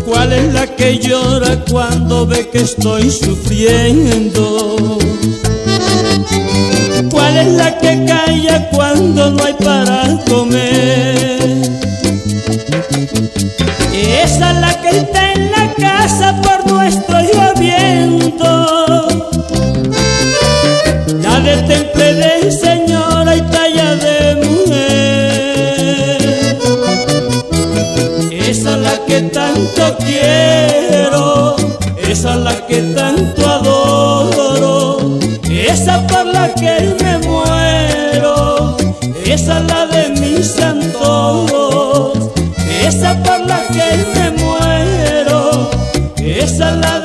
¿Cuál es la que llora cuando ve que estoy sufriendo? ¿Cuál es la que calla cuando no hay para comer? Esa es la que está en la casa por nuestro lloviendo, la de temple de señora y talla de mujer. Esa es la que tanto quiero, esa es la que tanto adoro, esa por la que me muero, esa es la de mis antojos, esa por la que me muero, esa es la